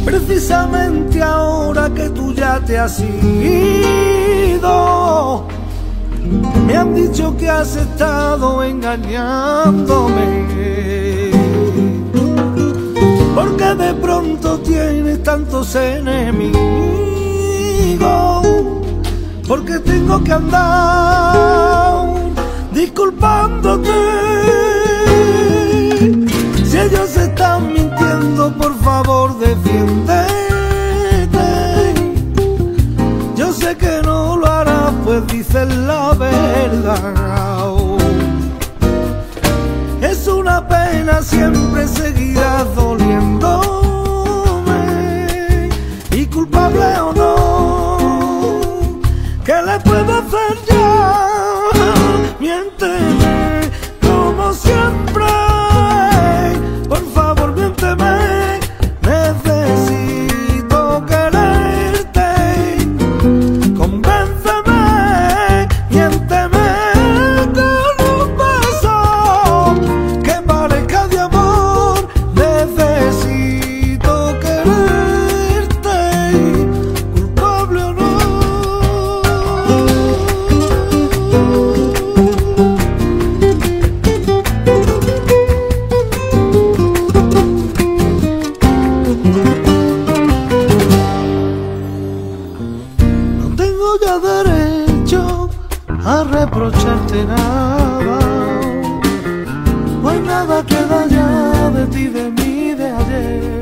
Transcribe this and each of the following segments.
precisamente ahora que tú ya te has ido. Me han dicho que has estado engañándome, porque de pronto tienes tantos enemigos, porque tengo que andar disculpándote. Si ellos están mintiendo, por favor defiéndete. Yo sé que no lo harás, pues dices la verdad. Es una pena, siempre seguirás doliéndome, y culpable o no, ¿qué le puedo hacer ya? Miénteme como siempre, por favor miénteme, necesito quererte. Convénceme, miénteme con un beso que parezca de amor. Necesito quererte, culpable o no. No tengo ya derecho a reprocharte nada, pues nada queda ya de ti, de mí, de ayer.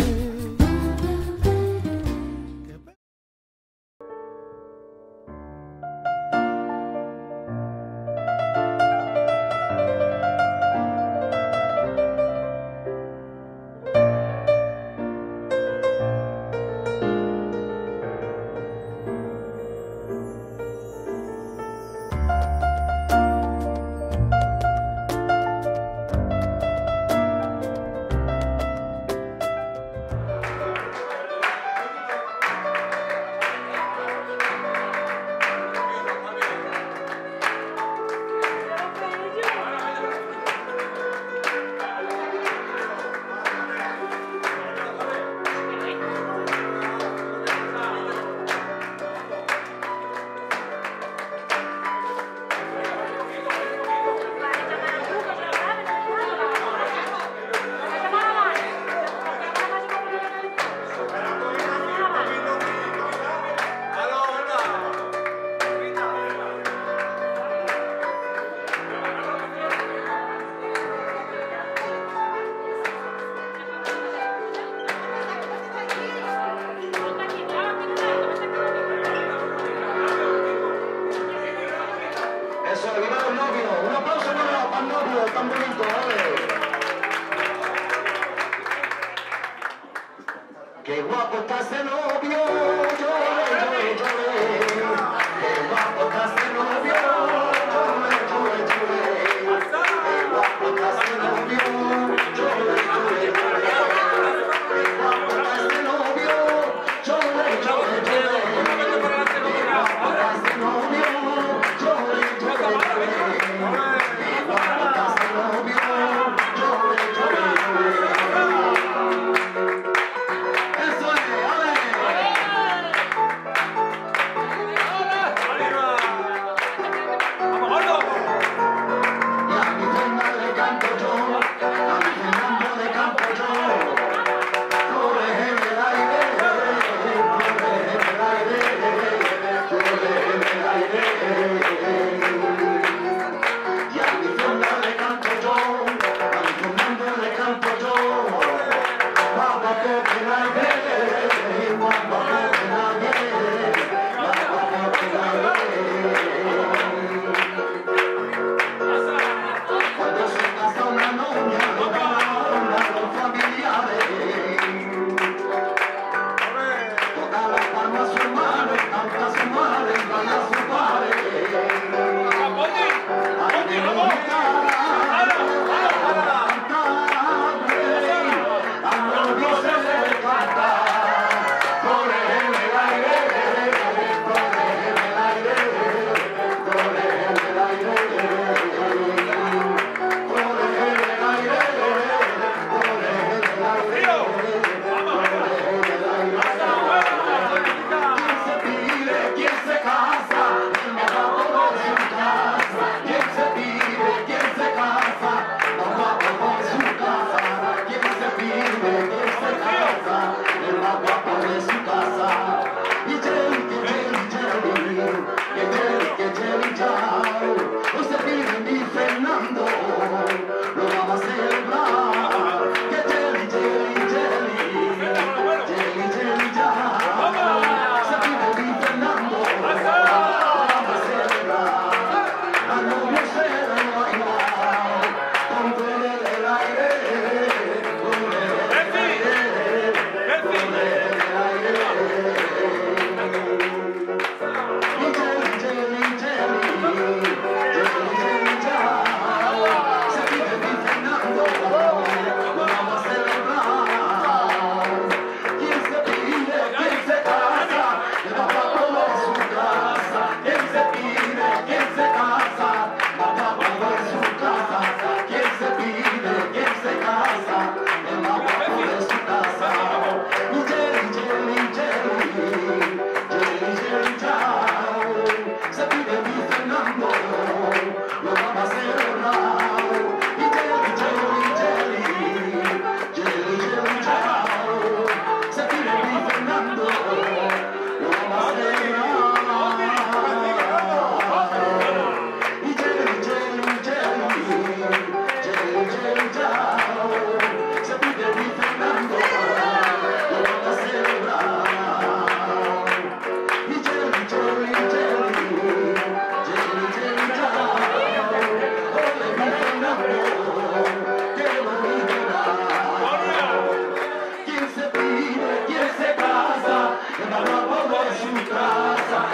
Qué guapo estás de novio, llore, llore, llore. Qué guapo estás de novio, llore, llore, llore. Qué guapo estás de novio, llore, llore, llore. Qué guapo estás de novio, llore, llore, llore. Qué guapo estás de novio, llore, llore, llore. Qué guapo estás de novio, llore, llore, llore.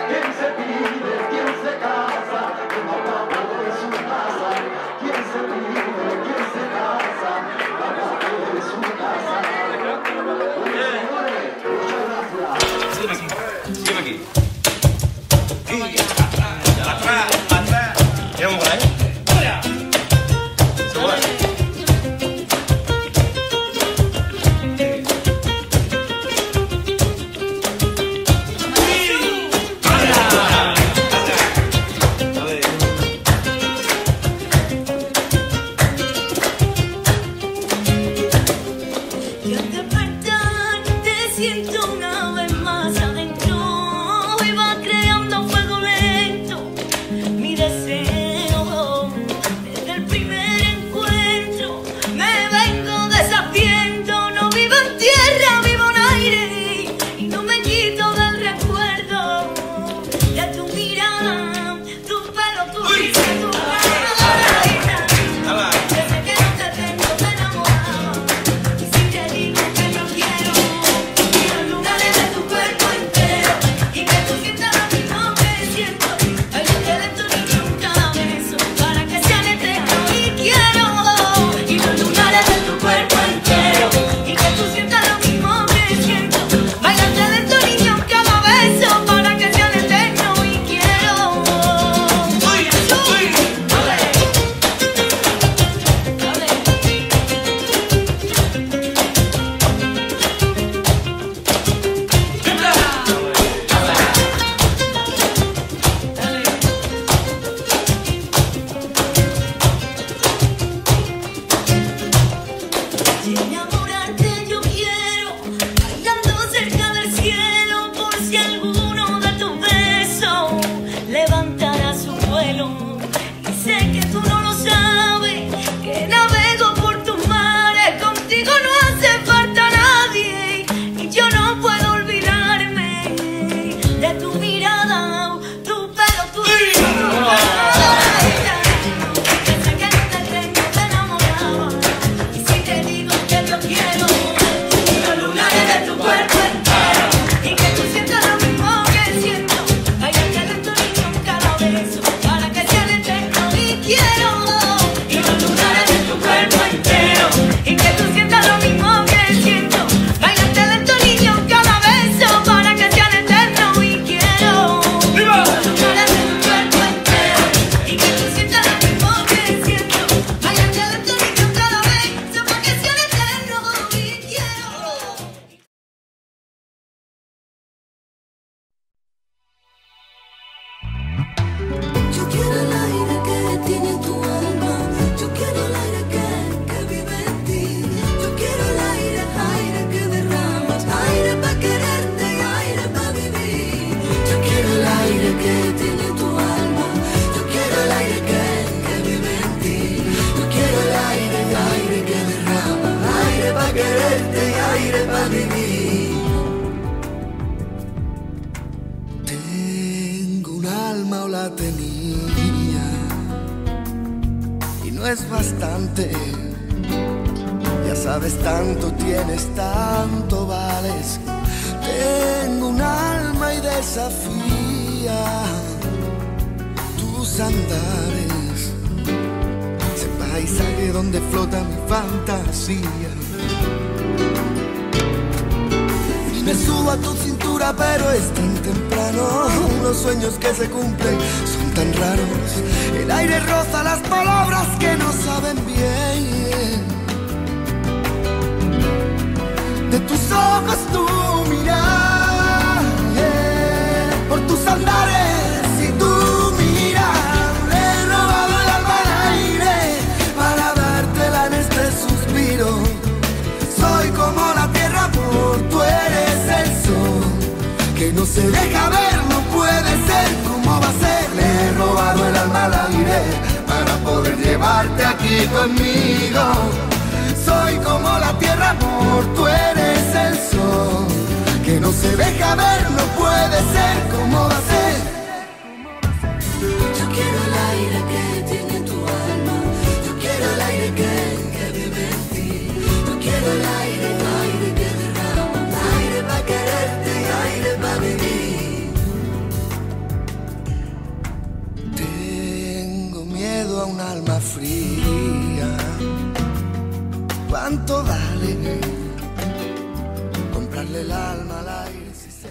¿Quién se pide? ¿Quién se casa? El más guapo de su casa. ¿Quién se pide? ¿Quién se casa? El más guapo de su casa. Señores, muchas gracias. Sígueme aquí. Atrás. ¿Queremos por ahí? tierra fría. ¿Cuánto vale comprarle el alma al aire si se...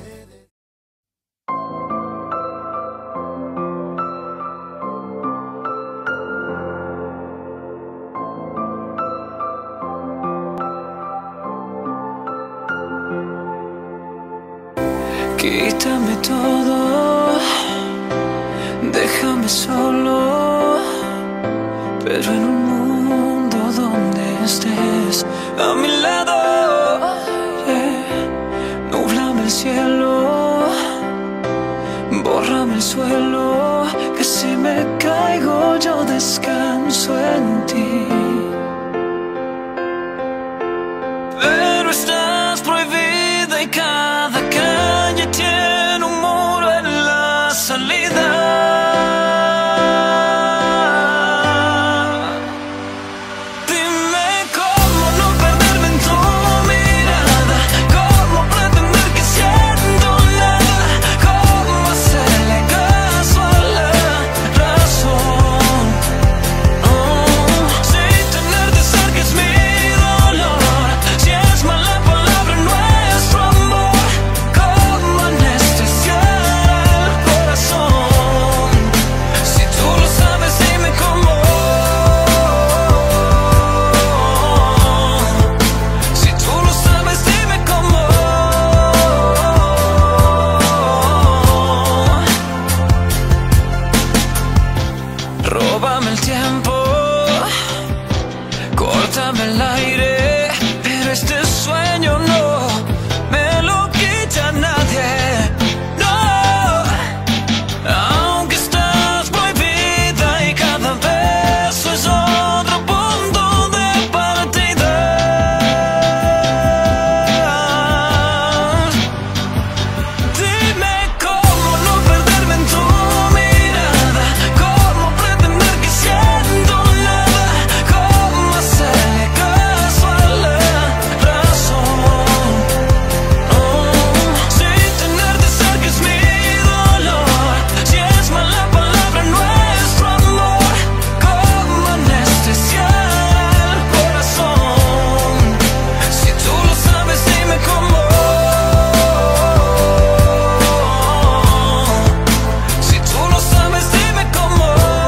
Quítame todo, déjame solo, pero en un mundo donde estés a mi lado, yeah. Núblame el cielo, bórrame el suelo, que si me caigo yo descanso en ti. Pero estás prohibida y cada calle tiene un muro en la salida. Dime cómo no perderme en tu mirada, cómo pretender que siento nada, cómo hacerle caso a la razón. Si tenerte cerca es mi dolor, si es mala palabra nuestro amor, cómo anestesiar el corazón. Si tú lo sabes, dime cómo. Si tú lo sabes, dime cómo. Róbame el tiempo, córtame el aire, pero este sueño no me lo quita nadie. No, aunque estás prohibida y cada beso es otro punto de partida. Dime cómo no perderme en tu mirada, cómo pretender que siento nada, cómo hacerle caso a la razón. Si tenerte cerca es mi dolor, si es mala palabra nuestro amor, cómo anestesiar el corazón. Si tú lo sabes, dime cómo. Si tú lo sabes, dime cómo.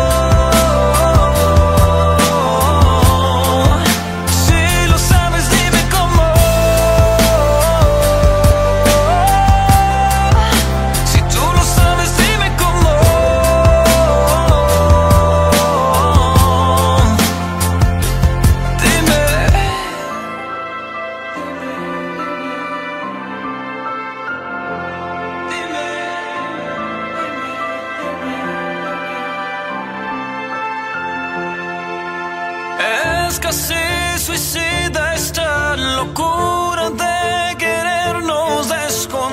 Si lo sabes, dime cómo. Si tú lo sabes, dime cómo. Dime. Es casi suicida esta locura de querernos de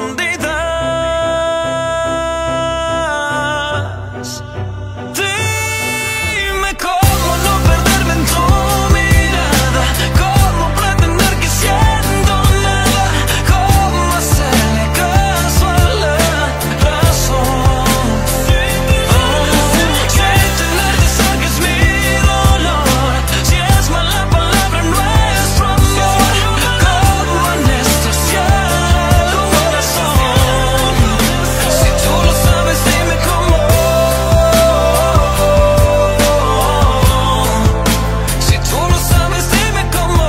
escondidas. Dime cómo no perderme en tu mirada, cómo pretender que siento nada, cómo hacerle caso a la razón. Si tenerte cerca es mi dolor, si es mala palabra nuestro amor, cómo anestesiar el corazón. Si tú lo sabes, dime cómo. Si tú lo sabes, dime cómo.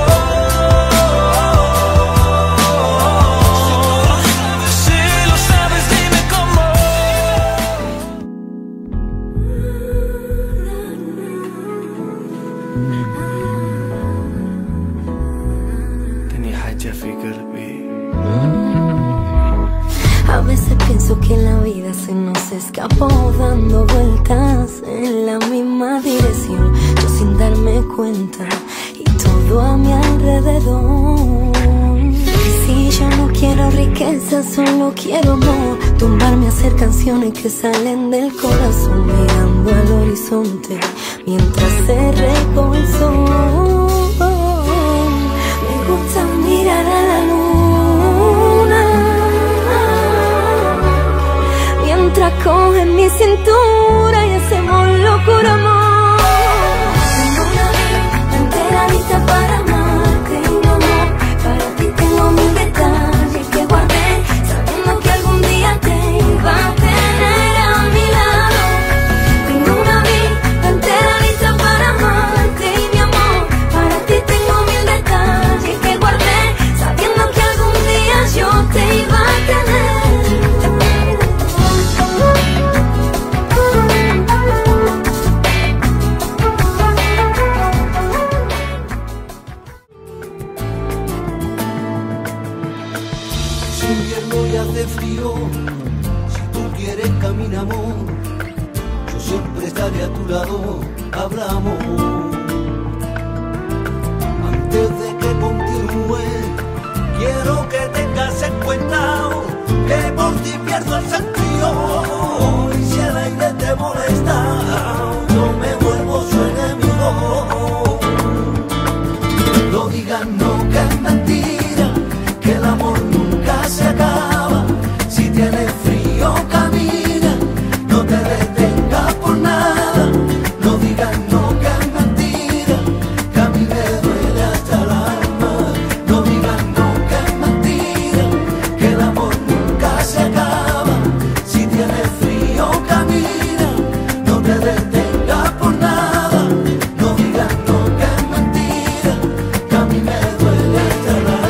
Si lo sabes, dime cómo. تاني حاجة في قلبي. A veces pienso que la vida se nos escapó dando vueltas en la misma dirección, yo sin darme cuenta y todo a mi alrededor. Y si yo no quiero riqueza, solo quiero amor, tumbarme a hacer canciones que salen del corazón, mirando al horizonte mientras se recoge el sol. Me gusta mirar a la luna mientras coge mi cintura y hacemos locura, amor. y hace frío, si tú quieres camina, amor, yo siempre estaré a tu lado, hablamos. Antes de que continúe, quiero que tengas en cuenta que por ti pierdo el sentido, y si el aire te molesta, yo me vuelvo su enemigo. No digas no, que es mentira, que el amor nunca se acaba. Si tienes frío camina, no te detengas por nada. No digas no, que es mentira, que a mí me duele hasta el alma. No digas no, que es mentira, que el amor nunca se acaba. Si tienes frío camina, no te detengas por nada. No digas no, que es mentira, que a mí me duele hasta el alma.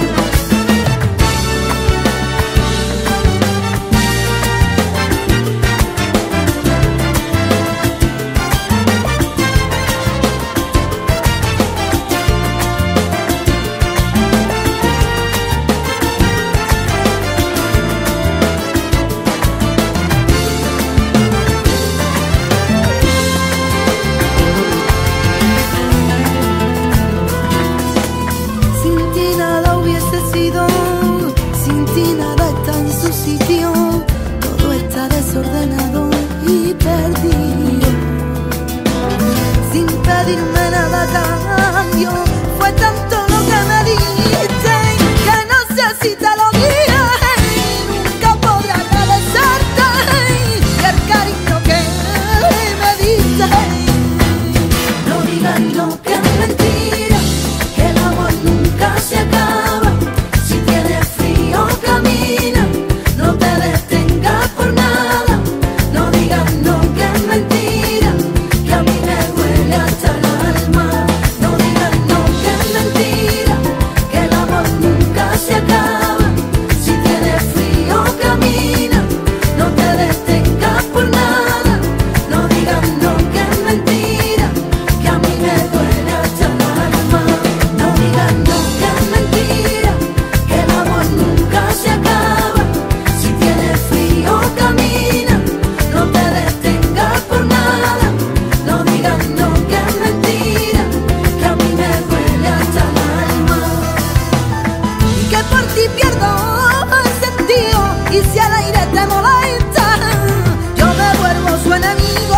Sin ti nada hubiese sido, sin ti nada está en su sitio, todo está desordenado y perdido. Sin pedirme nada a cambio, fue tanto lo que me diste, que no sé si te lo dije, nunca podré agradecerte el cariño que me diste. No digas no, que es mentira, que el amor nunca se acaba. Si tienes frío camina, no te detengas por nada. No digas no, que es mentira, que a mí me duele hasta el alma. No digas no, que es mentira, que el amor nunca se acaba. Si tienes frío camina, no te detengas por nada. No digas no, que es mentira, que a mí me duele hasta el alma. No digas no, que es mentira, que el amor nunca se acaba. Si tienes frío camina, no te detengas por nada. No digas no, que es mentira, que a mí me duele hasta el alma. Y que por ti pierdo el sentido, y si al aire te molesta, yo me vuelvo su enemigo.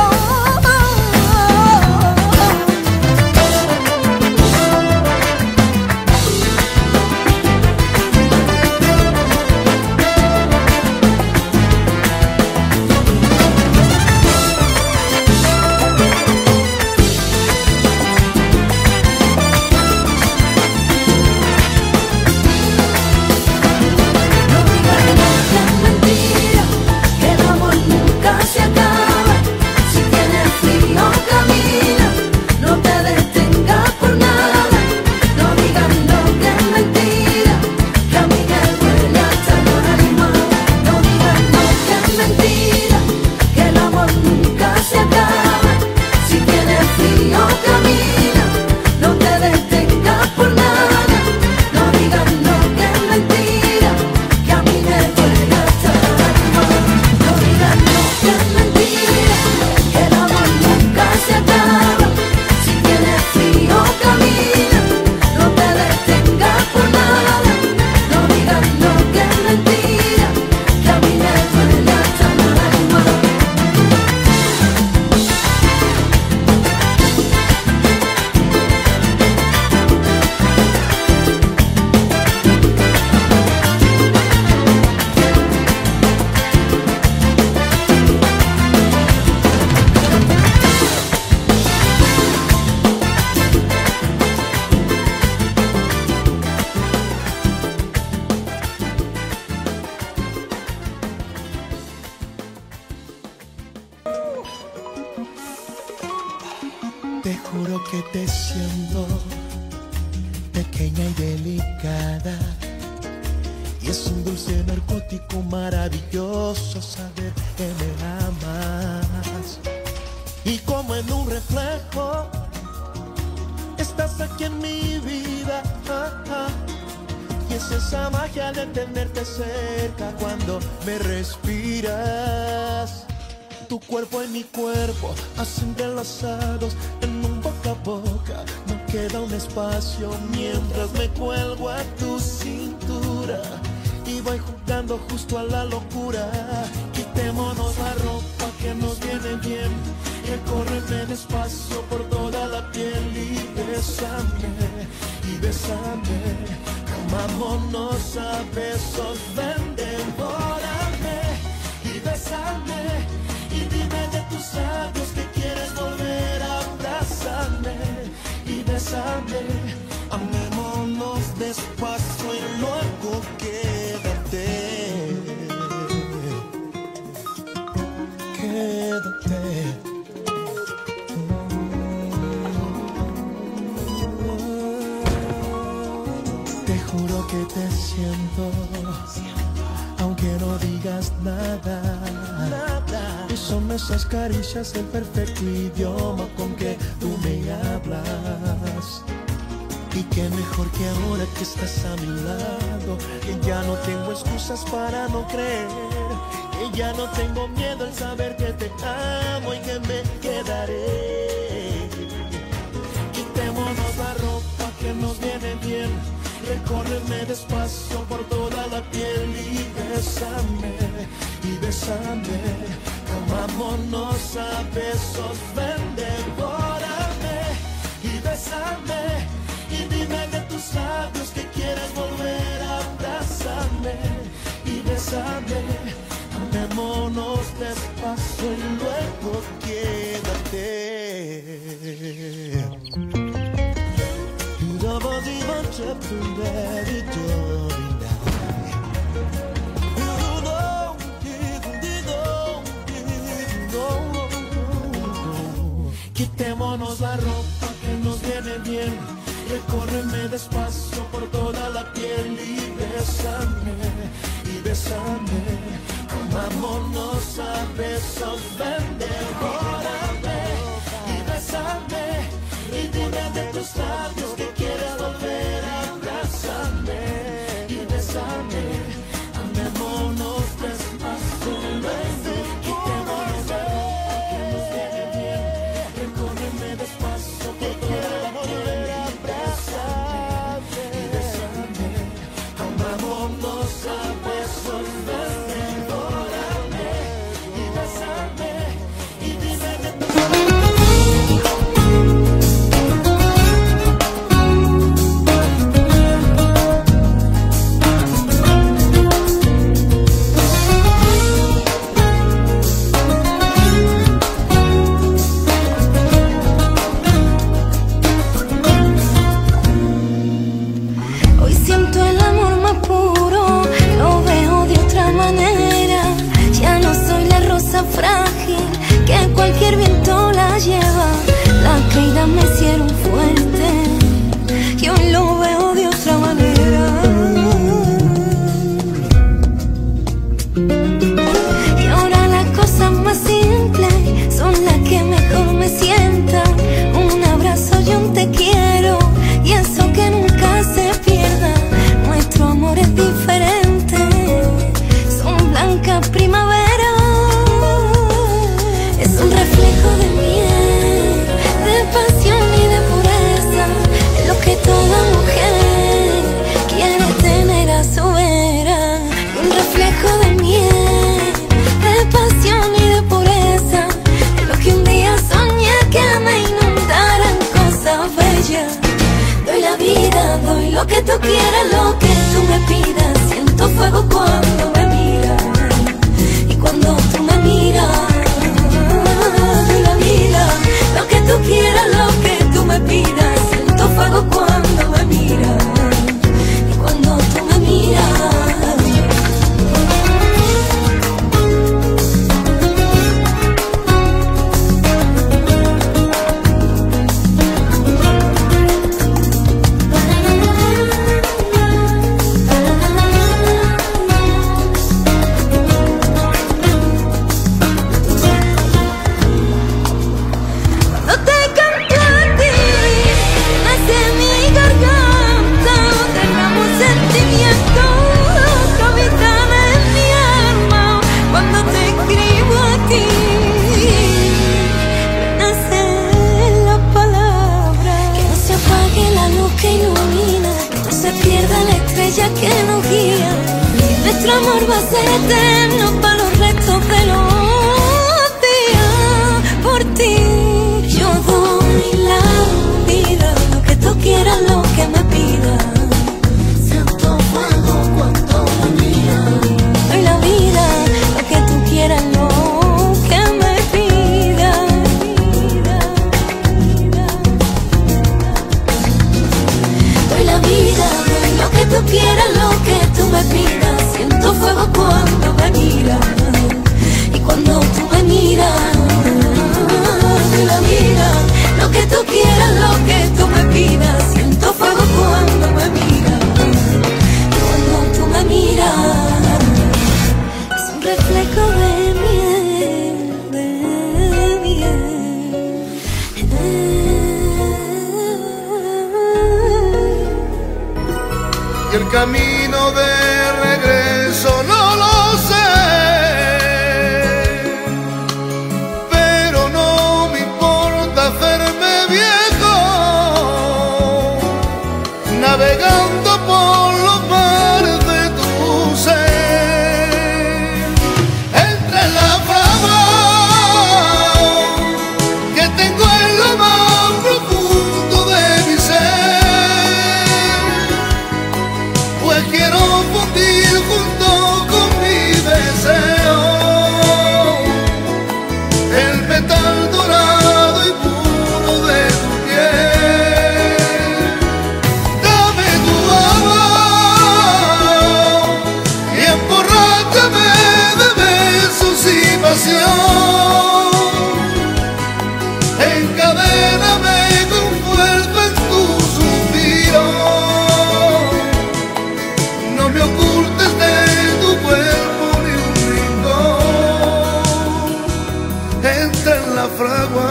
No digas no, que es mentira, que el amor nunca se acaba. Si tienes frío camina, no te detengas por nada. No digas no, que es mentira, que a mí me duele hasta el alma. No digas no, que es mentira, que el amor nunca se acaba. Si tienes frío camina, no te detengas por nada. No digas no, que es mentira, que a mí me duele hasta el alma. No digas no, que es mentira, que el amor nunca se acaba. Si tienes frío camina, no te detengas por nada. No digas no, que es mentira, que a mí me duele hasta el alma. Te juro que te siento pequeña y delicada, y es un dulce narcótico maravilloso saber que me amas. Y como en un reflejo estás aquí en mi vida, Y es esa magia de tenerte cerca cuando me respiras. Tu cuerpo y mi cuerpo, así entrelazados en un boca a boca. No queda un espacio mientras me cuelgo a tu cintura y voy jugando justo a la locura. Quitémonos la ropa que nos viene bien, recórreme despacio por toda la piel y bésame, comámonos a besos, ven, devórame y bésame, y dime de tus labios que quieres volver a abrazarme y bésame, amémonos despacio y luego quédate. Te juro que te siento, aunque no digas nada. Y son esas caricias el perfecto idioma con que tú me hablas. Y qué mejor que ahora que estás a mi lado, que ya no tengo excusas para no creer, que ya no tengo miedo al saber que te amo y que me quedaré. Quitémonos la ropa que nos viene bien, recórreme despacio por toda la piel y bésame, comámonos a besos, ven, devórame y bésame, y dime de tus labios que quieres volver a abrazarme y bésame, amémonos despacio y luego quédate. Quitémonos la ropa que nos viene bien, recórreme despacio por toda la piel y bésame, comámonos a besos, ven, devórame y bésame, y dime de tus labios que quieres volver a abrazarme y bésame, amémonos despacio, quitémonos la ropa que nos viene bien, recórreme despacio por toda la piel y bésame, amémonos a besos, ven, devórame y bésame, y dime de tus Hoy siento el amor más puro, lo veo de otra manera. Ya no soy la rosa frágil que cualquier viento la lleva. Las caídas me hicieron fuerte y hoy lo veo de otra manera. Y ahora las cosas más simples son las que mejor me sientan. Un abrazo y un te quiero, y eso que nunca se pierda. Nuestro amor es diferente, son blancas primaveras. Es un reflejo de miel, de pasión y de pureza. Es lo que toda mujer quiere tener a su vera. Un reflejo de miel, de pasión y de pureza. Es lo que un día soñé que me inundaran cosas bellas. Doy la vida, doy lo que tú quieras, lo que tú me pidas. Siento fuego cuando me miras, y cuando tú me miras. Doy la vida, lo que tú quieras, lo que tú me pidas. Siento fuego cuando me miras, y cuando tú me miras. nuestro amor va a ser eterno para los restos de los días. Por ti yo doy la vida, lo que tú quieras, lo que me pidas. Siento fuego cuando me miras. Doy la vida, lo que tú quieras, lo que me pidas. Doy la vida, doy lo que tú quieras, lo que tú me pidas. Siento fuego cuando me miras. Y cuando tú me miras, doy la vida, lo que tú quieras, lo que tú me pidas. Siento fuego cuando me miras. Y cuando tú me miras, es un reflejo de miel, de miel. Y el camino de regreso no lo sé, pero no me importa hacerme viejo, navegando por los mares de tu ser, entre la fama que tengo en lo más profundo de mi ser, pues quiero fundir junto con mi deseo el metal dorado y puro de tu piel. Dame tu amor y emborráchame de besos y pasión. Encadéname con fuerza en tu suspiro. No me ocultes de tu cuerpo ni un rincón. Entra en la fragua.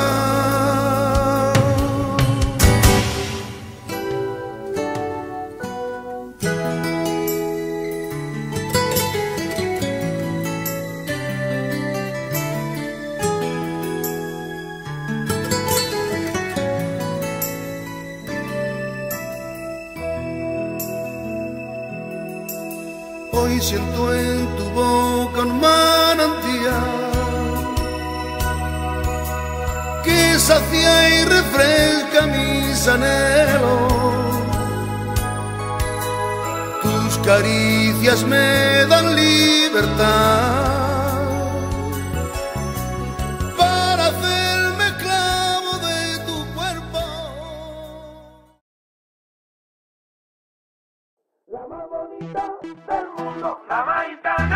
Hoy siento en tu boca un manantial que sacia y refresca mis anhelos. Tus caricias me dan libertad para hacerme esclavo de tu cuerpo. La más bonita del mundo, la más gitana.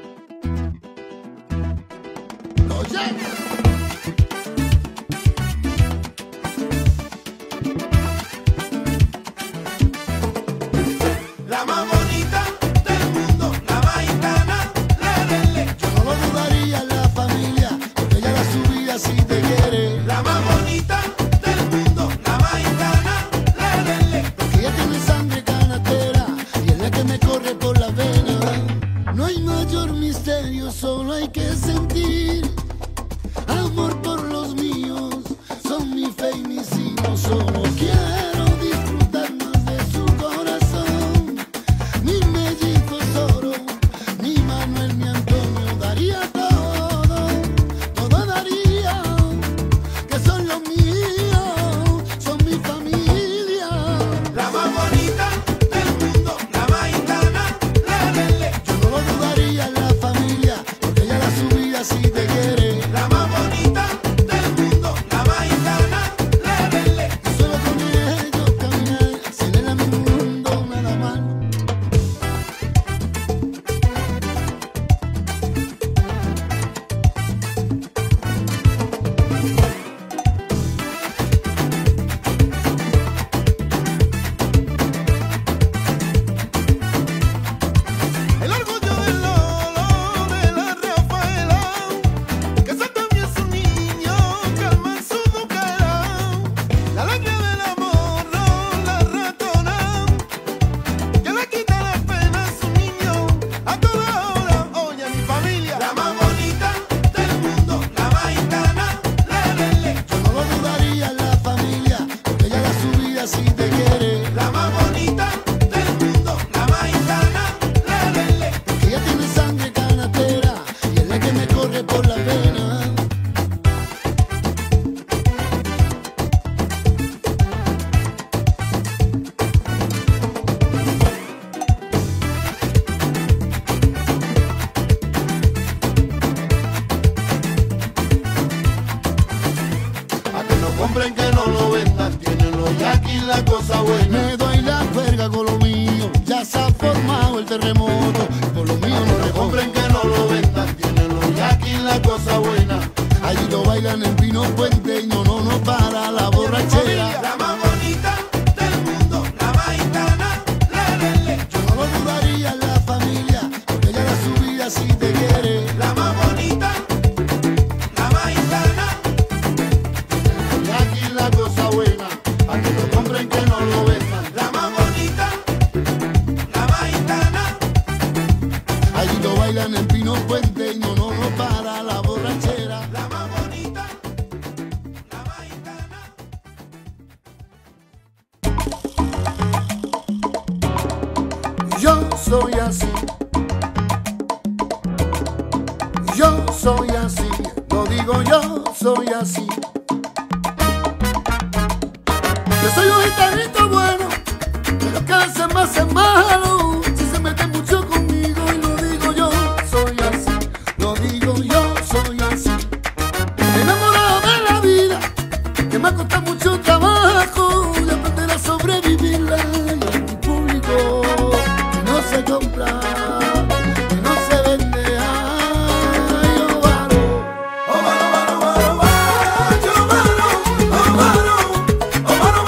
Oye. La más bonita del mundo, la más gitana, la lele. Yo no lo dudaría en la familia, porque ella la subía si te quiere. La más bonita del mundo, la más gitana, la lele. Porque ella tiene sangre canastera y es la que me corre por la vena. No hay mayor misterio, solo hay que sentir amor por los míos. Son mi fe y mis hijos, solo quiero disfrutar más de su corazón. Mi mellizo oro, mi Manuel, mi Antonio, daría todo, todo daría, que son los míos, son mi familia. La más bonita del mundo, la más gitana, la lele. Yo no lo dudaría en la familia, porque ella la subía si te quiere. La más bonita del mundo, la más gitana, la lele. Solo con ellos caminar, sin él a mi mundo nada más. compren, que no lo vendan. Tienen los yaquis la cosa buena. Me doy la verga con lo mío, ya se ha formado el terremoto. Por lo mío no le compren, que no lo vendan. Tienen los yaquis la cosa buena. Allí lo bailan en Pino Puente y no para la borrachera. La más bonita del mundo, la más gitana, lelele. Yo no lo dudaría en la familia, porque ella da su vida si te quiere. La más bonita, la más gitana. Y aquí la cosa buena, a que lo compren, que no lo vendan. La más bonita, la más gitana. Allí lo bailan en Pino Puente y no para la borrachera. La más bonita. Yo soy así, yo soy así, lo digo yo soy así. Yo soy un gitanito bueno, pero que se me hace malo si se mete mucho conmigo, y lo digo yo soy así, lo digo yo soy así. Enamorado de la vida, que me ha costado mucho trabajo y aprender a sobrevivirla, y a mi público no se compra, no se vende. Ay, Ovaro, Ovaro, Ovaro, Ovaro, Ovaro, Ovaro, Ovaro,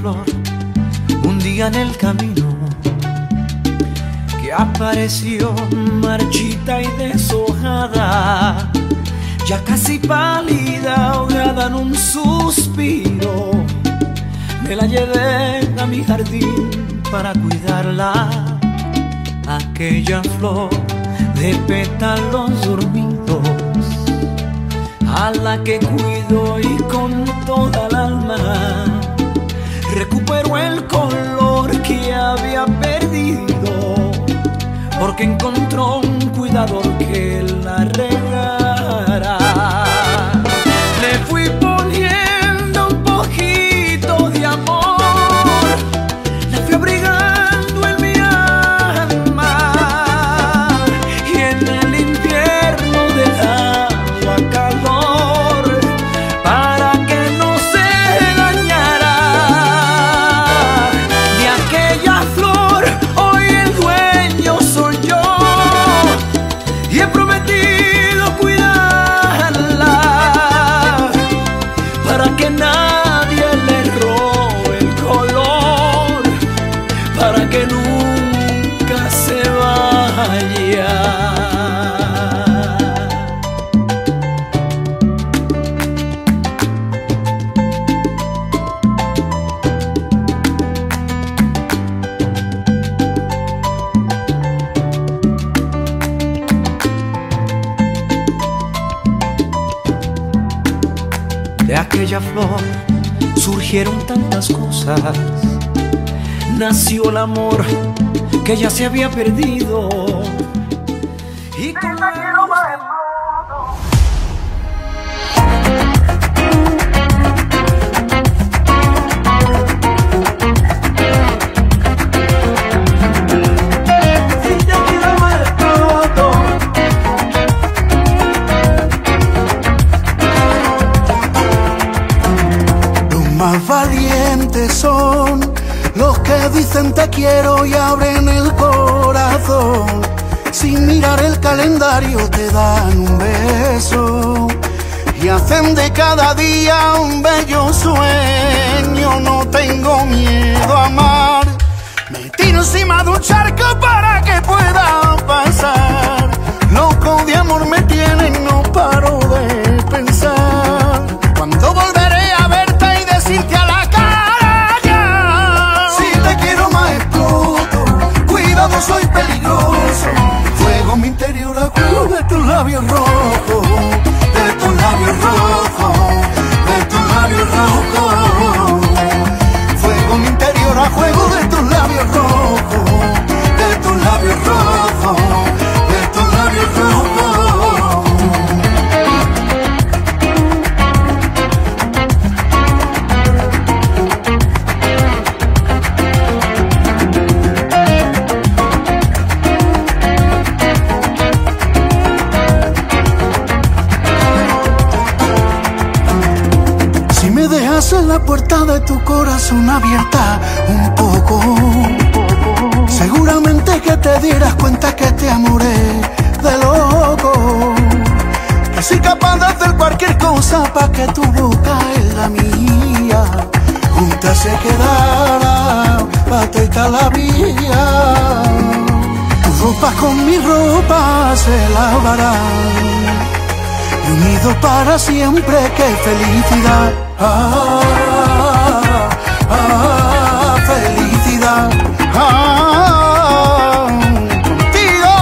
flor, un día en el camino, que apareció marchita y deshojada, ya casi pálida, ahogada en un suspiro. Me la llevé a mi jardín para cuidarla, aquella flor de pétalos dormidos, a la que cuido y con toda el alma recuperó el color que había perdido, porque encontró un cuidador que la regara. Le fui poniendo un poquito de amor, la fui abrigando en mi alma, y en el invierno dejaba calor para que no se dañara. De aquella flor hoy el dueño soy yo, y he prometido cuidarla para que nadie le robe el color, para que nunca se vaya. De aquella flor surgieron tantas cosas, nació el amor que ya se había perdido, y con Más valientes son los que dicen te quiero y abren el corazón. Sin mirar el calendario te dan un beso y hacen de cada día un bello sueño. No tengo miedo a amar, me tiro encima de un charco para que pueda pasar. Loco de amor me tienen, no paro de pensar. Cuando volveré a verte y decirte a la cara ya, si te quiero más exploto, cuidado soy peligroso. Fuego mi interior a juego de tus labios rojos, de tus labios rojos, de tus labios rojos. Fuego mi interior a juego de tus labios rojos, de tus labios rojos, de tus labios rojos. En la puerta de tu corazón abierta un poco, seguramente que te dieras cuenta que te amoré de loco, que soy capaz de hacer cualquier cosa para que tu boca es la mía, juntas se quedara patita la vía. Tu ropa con mi ropa se lavarán, y unidos para siempre, qué felicidad. Felicidad, contigo.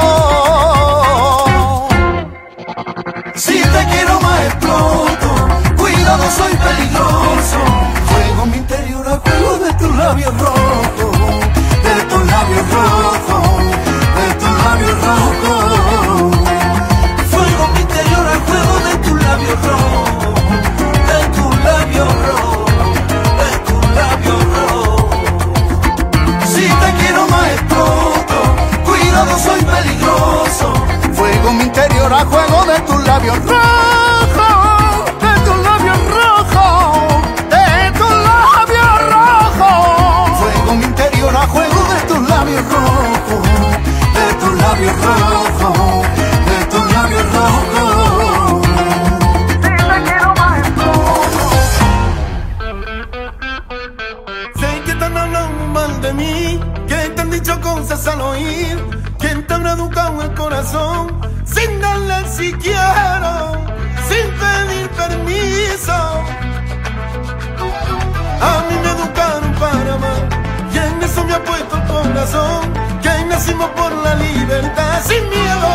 Si te quiero más exploto, cuidado soy peligroso. Fuego mi interior a juego de tus labios rojos, de tus labios rojos, de tus labios rojos. Fuego mi interior a juego de tus labios rojos, labios rojos, de tus labios rojos. Si te quiero más exploto, cuidado soy peligroso. Fuego mi interior a juego de tus labios rojos, de tus labios rojos, de tus labios rojos. Fuego mi interior a juego de tus labios rojos, de tus labios rojos, de tus labios rojos. Si te quiero más exploto. y quiero sin pedir permiso. A mí me educaron para amar y en eso me ha puesto el corazón, que nacimos por la libertad. Sin miedo,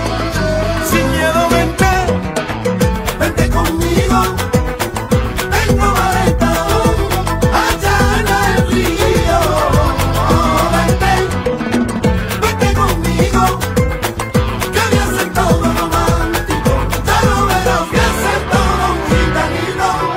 vente, vente conmigo. Tengo maleta allá en el río. Vente, vente conmigo, que voy a hacer todo romántico. Ya lo verás, voy a hacer todo un gitanito.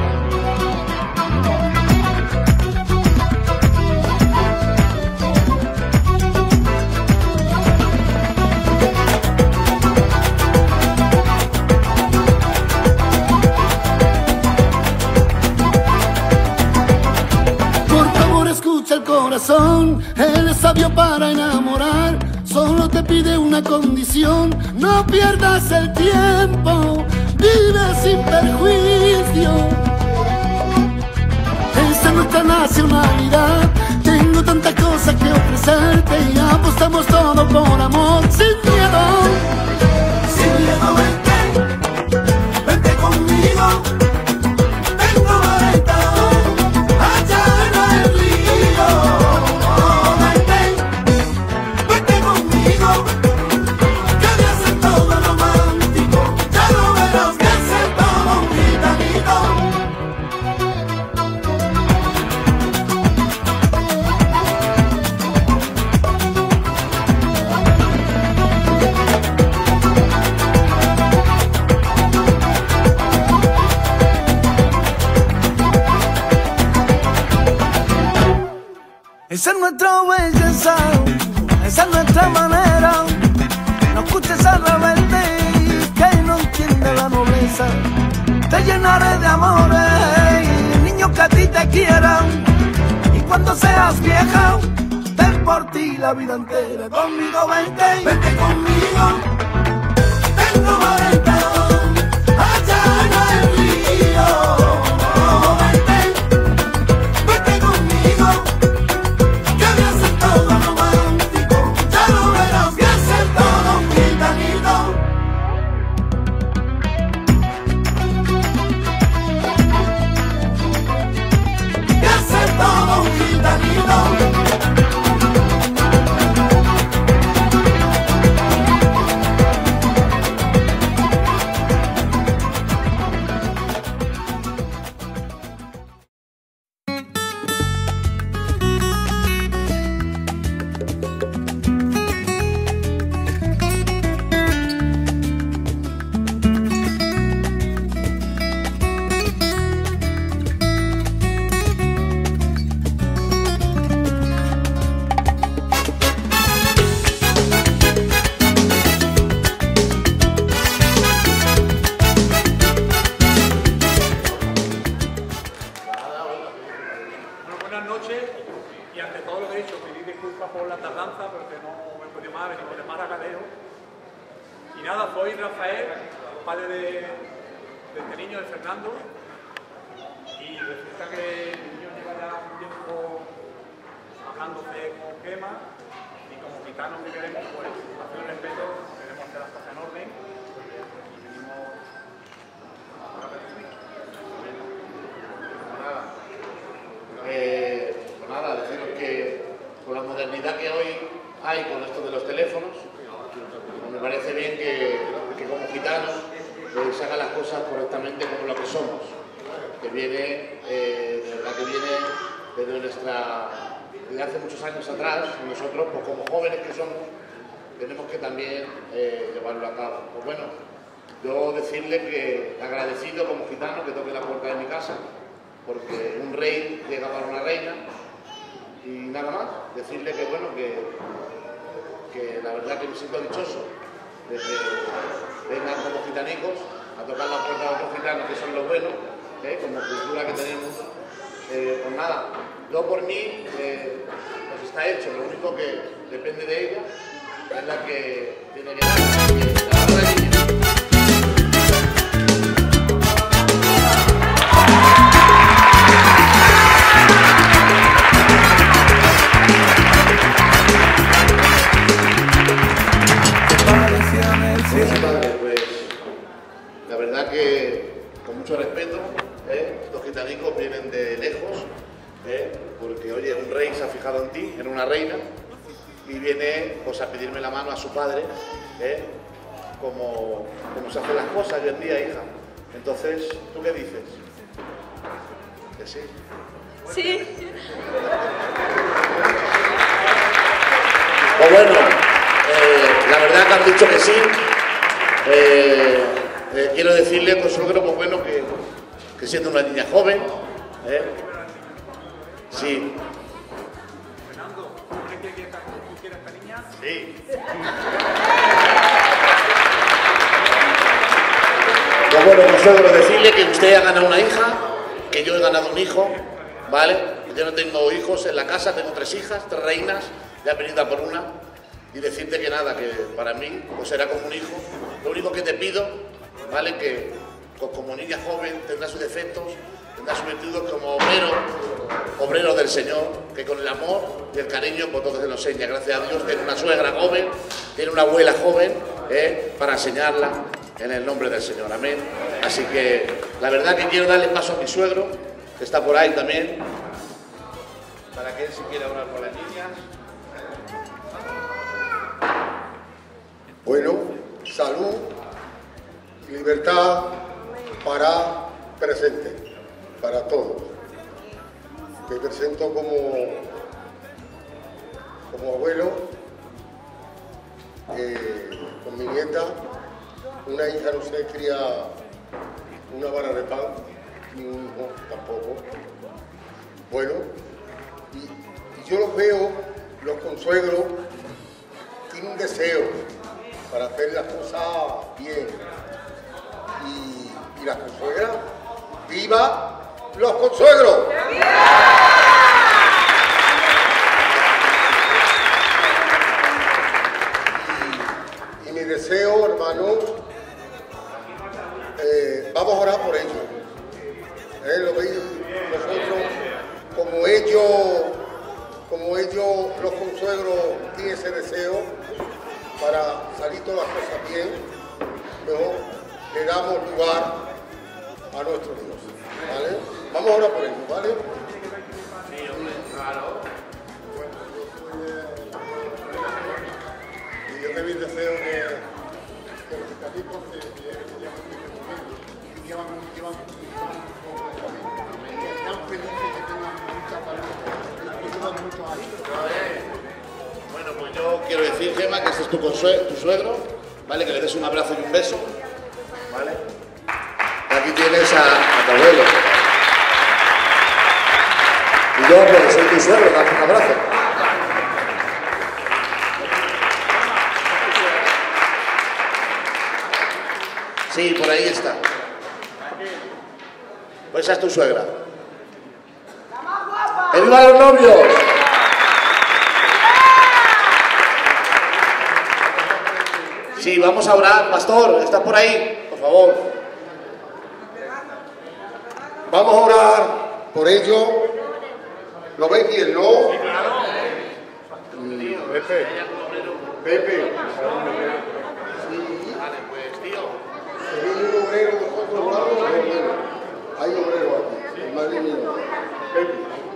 El corazón, él es sabio para enamorar, solo te pide una condición: no pierdas el tiempo, vive sin perjuicio. Esa es nuestra nacionalidad, tengo tantas cosas que ofrecerte y apostamos todo por amor. Sin miedo, vente, vente conmigo. Tengo maleta allá en el río. Vente conmigo, que voy a hacer todo romántico. Ya lo verás, voy a hacer todo un gitanito. Esa es nuestra belleza, esa es nuestra manera. No escuches al rebelde que no entiende la nobleza. Te llenaré de amores, niños que a ti te quieran. Y cuando seas vieja, ten por ti la vida entera. Conmigo vente, vente conmigo. Tengo maleta allá en el río. Soy Rafael, padre de este niño, de Fernando, y resulta que el niño lleva ya un tiempo bajándose con quema, y como gitanos que queremos, pues hacer un respeto, queremos hacer las cosas en orden, y venimos a recibir. Pues nada, deciros que con la modernidad que hoy hay con esto de los teléfonos, me parece bien que como gitanos se hagan las cosas correctamente como lo que somos, que viene, de verdad que viene desde hace muchos años atrás, y nosotros, pues como jóvenes que somos, tenemos que también llevarlo a cabo. Pues bueno, yo decirle que agradecido como gitano que toque la puerta de mi casa, porque un rey llega para una reina, y nada más, decirle que bueno, que la verdad que me siento dichoso de que vengan como gitanicos a tocar la puerta de otros gitanos que son los buenos, como cultura que tenemos. Pues nada, yo por mí pues está hecho, lo único que depende de ella es la que tiene que dar. Pues mucho respeto, estos gitanicos vienen de lejos, porque oye, un rey se ha fijado en ti, en una reina, y viene pues a pedirme la mano a su padre, como se hacen las cosas hoy en día, hija. Entonces, ¿tú qué dices? ¿Que sí? Sí. Pues bueno, la verdad que han dicho que sí. Quiero decirle, pues suegro, pues bueno, que siendo una niña joven, sí. Fernando, ¿tú quieres esta niña? Sí. Pues bueno, pues suegro, decirle que usted ha ganado una hija, que yo he ganado un hijo, ¿vale? Yo no tengo hijos en la casa, tengo 3 hijas, 3 reinas, ya he venido a por una. Y decirte que nada, que para mí pues será como un hijo. Lo único que te pido, ¿vale? Que pues, como niña joven tendrá sus defectos, tendrá sus virtudes como obrero del Señor, que con el amor y el cariño pues todo se lo enseña. Gracias a Dios tiene una suegra joven, tiene una abuela joven, para enseñarla en el nombre del Señor. Amén. Así que la verdad que quiero darle paso a mi suegro, que está por ahí también, para que él si quiera hablar con las niñas. Bueno, salud, libertad para presente, para todos. Me presento como abuelo, con mi nieta, una hija no se cría una vara de pan, ni un hijo tampoco. Bueno, y yo los veo, los consuegros, tienen un deseo para hacer las cosas bien. Y las consuegras, ¡viva los consuegros! Y mi deseo, hermanos, vamos a orar por ellos. Lo veis nosotros, como ellos, los consuegros, tienen ese deseo para salir todas las cosas bien, mejor le damos lugar a nuestro Dios, ¿vale? Vamos ahora por ello, ¿vale? Sí, hombre, claro. Y yo también deseo que los gitanicos que llevan sean felices, que tengan mucha salud, que llevan muchos años. Bueno, pues yo quiero decir, Gemma, que este es tu suegro, ¿vale? Que le des un abrazo y un beso, ¿vale? Aquí tienes a tu abuelo. Y yo, pues, soy tu suegro, dame un abrazo. Sí, por ahí está. Pues esa es tu suegra. ¡Que viva los novios! Sí, vamos a orar. Pastor, ¿estás por ahí? Por favor. Vamos a orar por ello. ¿Lo veis bien, no? Sí, claro. Pepe. Sí. Vale, pues, tío. ¿Tenéis un obrero de otro lado? Hay obrero aquí. El madre mío. Pepe.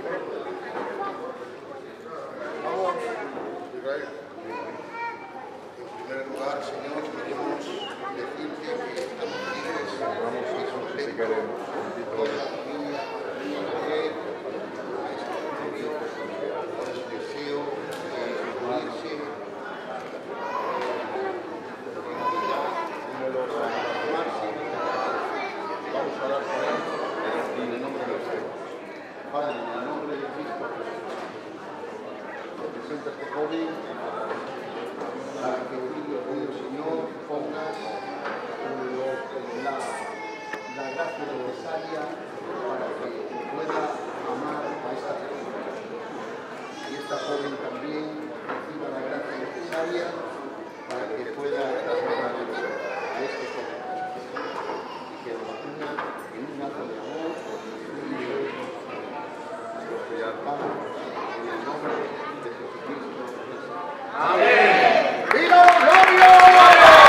Vamos. Israel. En primer lugar, Señor, queremos decirte que estamos libres, vamos a contentos con la familia y por el deseo de unirse vamos a orar por él en el nombre del Señor. Padre, en el nombre de Cristo Jesús, presenta a este joven para que el Señor ponga la gracia necesaria para que pueda amar a esta persona. Y esta joven también reciba la gracia necesaria para que pueda trasladar a este joven. Y que lo mantenga en un acto de amor y de Padre, en el nombre de Jesucristo. Amén. ¡Viva los novios!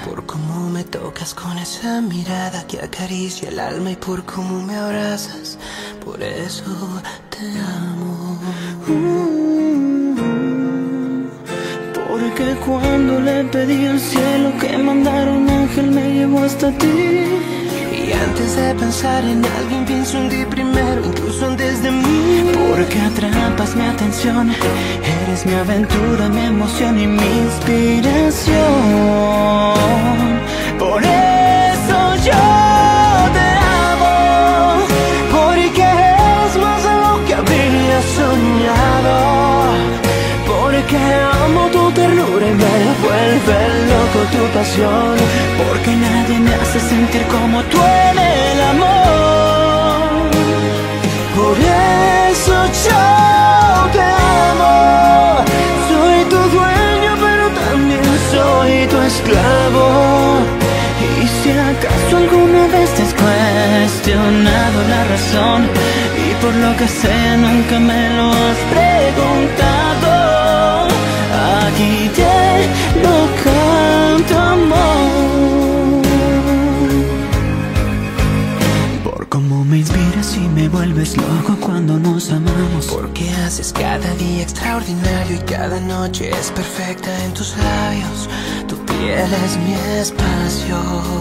por cómo me tocas con esa mirada que acaricia el alma y por cómo me abrazas, por eso te amo. Porque cuando le pedí al cielo que mandara un ángel me llevó hasta ti. Y antes de pensar en alguien pienso en ti primero, incluso antes de mí. Porque atrapas mi atención, eres mi aventura, mi emoción y mi inspiración. Por eso yo te amo, porque es más de lo que había soñado. Porque amo tu ternura y me vuelve loco tu pasión. Porque nadie me hace sentir como tú en el amor. Por eso yo te amo. Soy tu dueño pero también soy tu esclavo. Y si acaso alguna vez te has cuestionado la razón y por lo que sea nunca me lo has preguntado, aquí te lo canto, amor. Por cómo me inspiras y me vuelves loco cuando nos amamos. Porque haces cada día extraordinario y cada noche es perfecta en tus labios. Tu piel es mi espacio.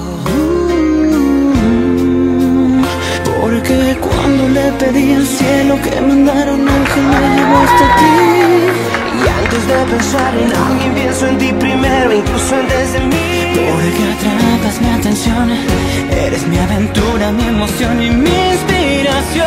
Porque cuando le pedí al cielo que mandara un ángel me llevó hasta ti. Y antes de pensar en alguien pienso en ti primero, incluso antes de mí. Porque atrapas mi atención, eres mi aventura, mi emoción y mi inspiración.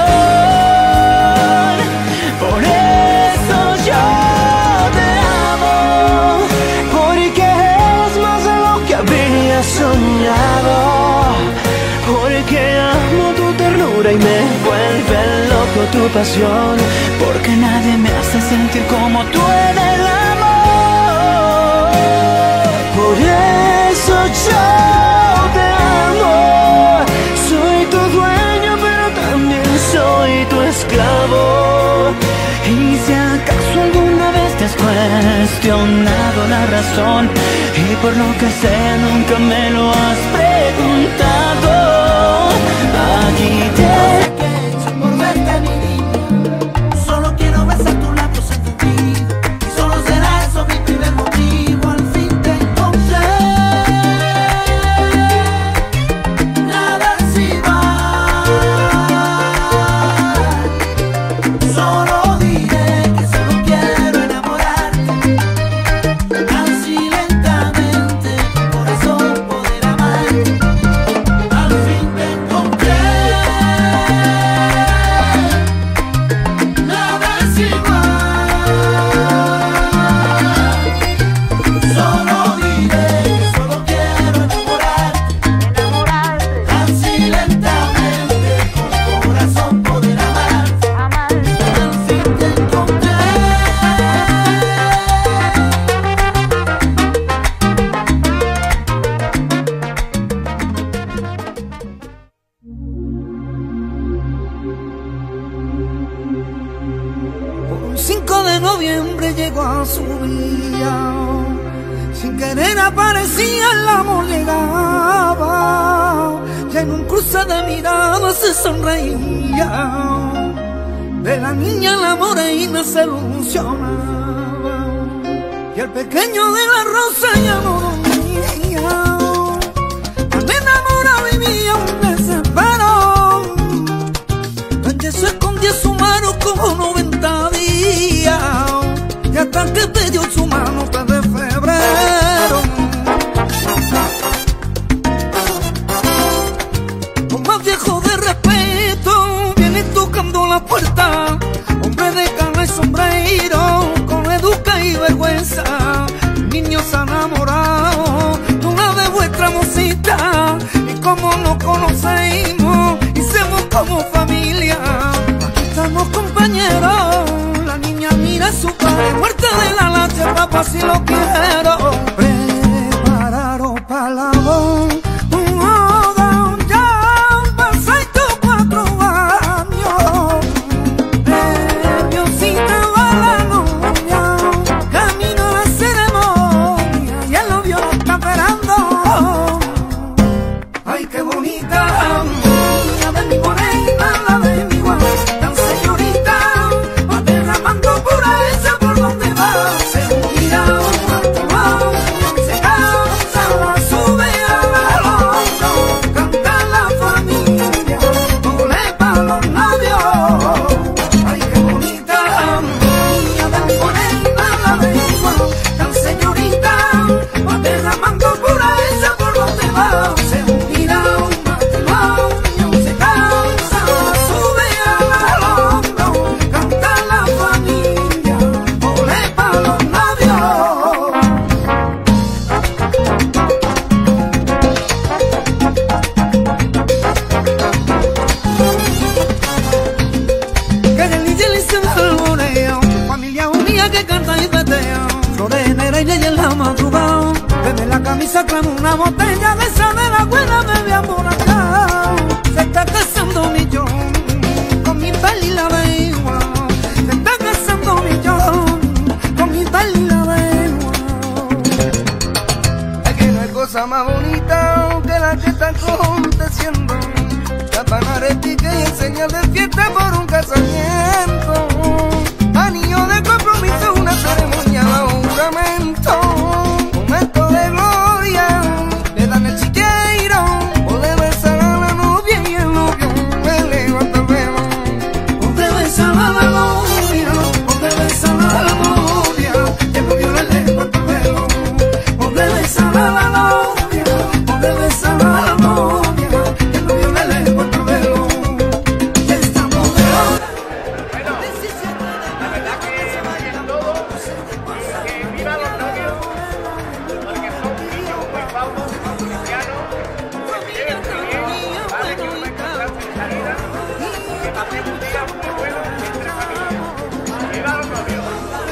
Por eso yo te amo, porque es más de lo que había soñado. Porque amo tu ternura y me vuelve loco tu pasión. Porque nadie me hace sentir como tú en el amor. Por eso yo te amo. Soy tu dueño pero también soy tu esclavo. Y si acaso alguna vez te has cuestionado la razón y por lo que sea nunca me lo has preguntado, aquí te... Por verte mi niña, solo quiero besar tus labios en tu vida. Y solo será eso mi primer motivo. Al fin te encontré. Nada es igual. Solo diré que solo quiero enamorarte. Así lentamente, corazón poder amarte. Al fin te encontré. Nada es igual. Solo diré que solo quiero enamorarte. Así lentamente, con corazón poder amarte. Al fin te encontré. Un 5 de noviembre llegó a su día, sin querer aparecía el amor llegaba, y en un cruce de miradas se sonreía, de la niña la morena se ilusionaba, y el pequeño de la rosa ya no dormía, tan enamorado vivía un desespero, donde se escondía su mano como 90 días, y hasta que pidió su mano desde febrero. Los más viejos de respeto vienen tocando la puerta, hombre de cana y sombrero, con educa y vergüenza. Niños enamorados de una de vuestra mocita, y como nos conocemos y somos como familia, aquí estamos compañeros. La niña mira a su padre, muerta de la lancha, papá si lo quiero. Prepararos para la voz. Camino a la ceremonia y el novio lo está esperando. dice el alboreo, familia unida que canta y petea, flores en el aire y en la madrugada, desde la camisa clama una botella, de esa de la cuerda me voy a emborrachar. Se está casando mi yo con mi peli la begua, se está casando mi yo con mi peli la begua. Es que no hay cosa más bonita que la que está aconteciendo, tapanar el pique y enseñar de fiesta por un casamiento, anillo de compromiso, una ceremonia bajo un juramento, momento de gloria, le dan el chiqueiro, o de besar a la novia y el novio le levanta el velo, o de besar a la novia, o de besar a la novia, y el novio le levanta el velo, o de besar a la novia, o de besar a la novia, y el novio le levanta el velo. Ya estamos de hora. La verdad que en todo, que viva los novios, porque son niños muy famosos, cristianos, que viven muy bien, vale, que no encontrarse en salida, que pasen un día muy bueno entre familias. ¡Viva los novios!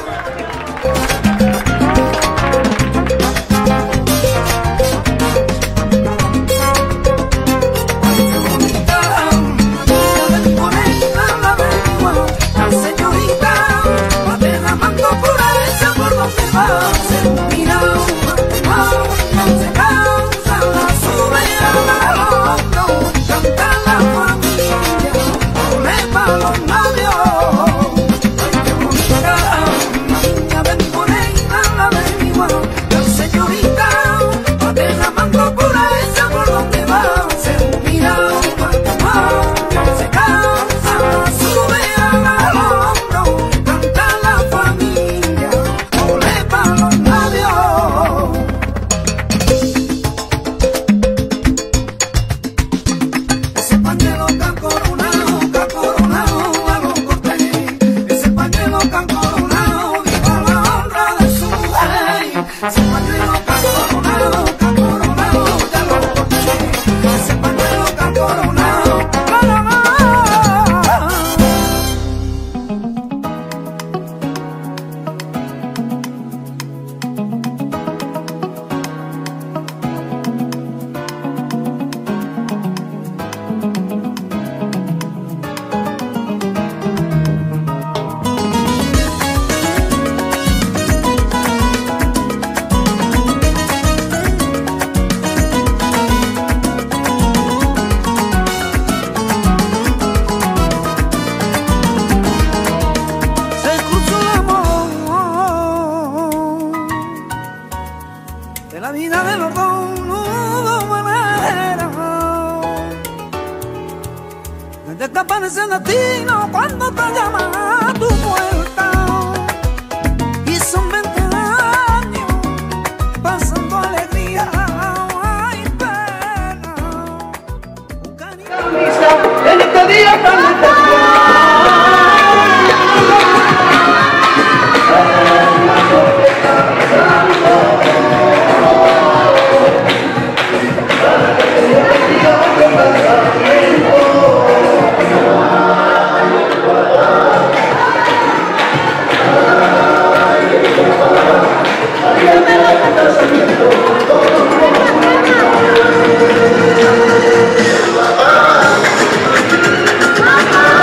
La señorita va derramando pureza por donde va. Se mira no se cansa, la sube al hombro, canta la familia, ole pa' los labios. Ay, qué bonita, niña de mi morena, la de mi guau. La señorita va derramando pureza por donde va. Se mira no se cansa, la sube al hombro, canta la familia, ole pa' los labios. Ese pañuelo tan coronado a los cortes, ese pañuelo tan coronado, viva la honra de su rey. Ese pañuelo tan coronado ya los cortes, ese pañuelo tan coronado, se cruzó el amor de la vida de los dos, no hubo manera de escapar ese destino cuando te llama a tu puerta. Y son 20 años pasando alegría, ay pena, un cariño. en este día tan especial. Mamá.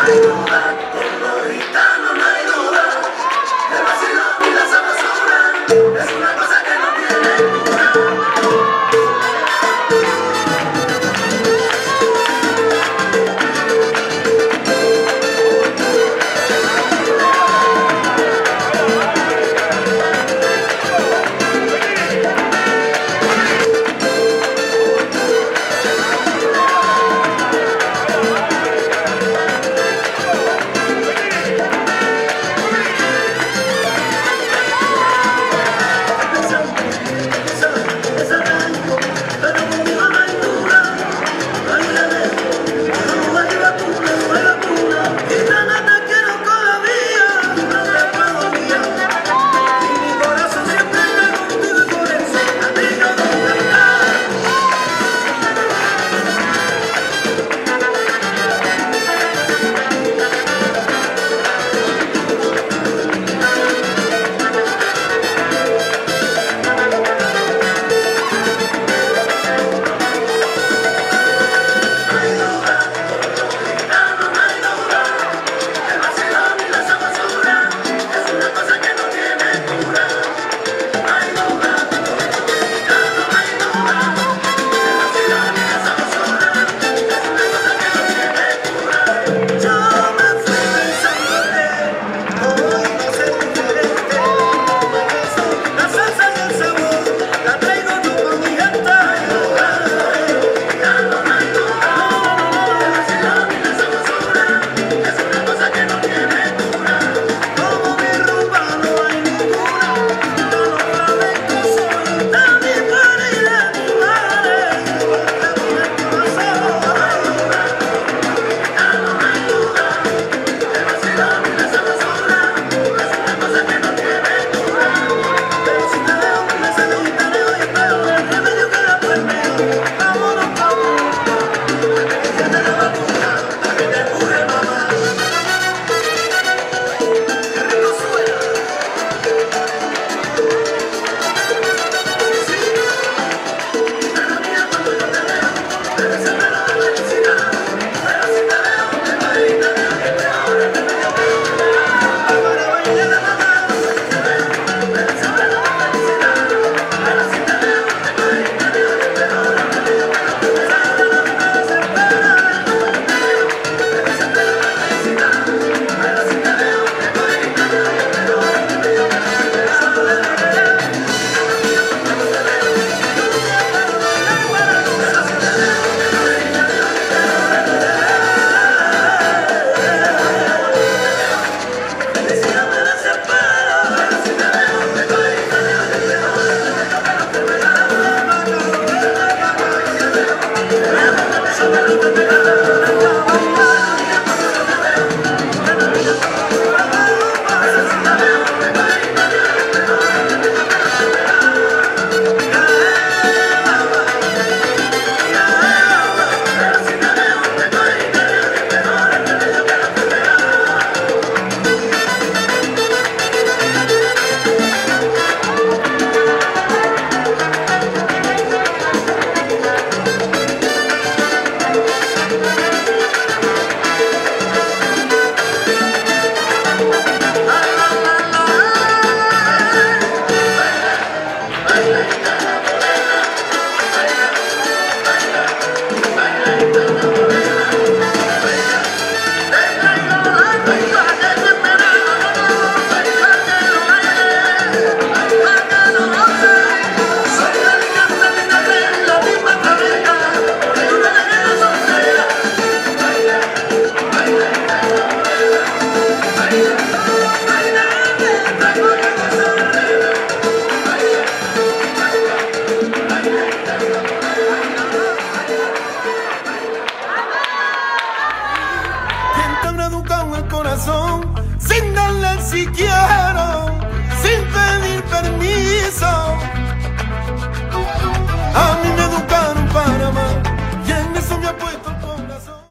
corazón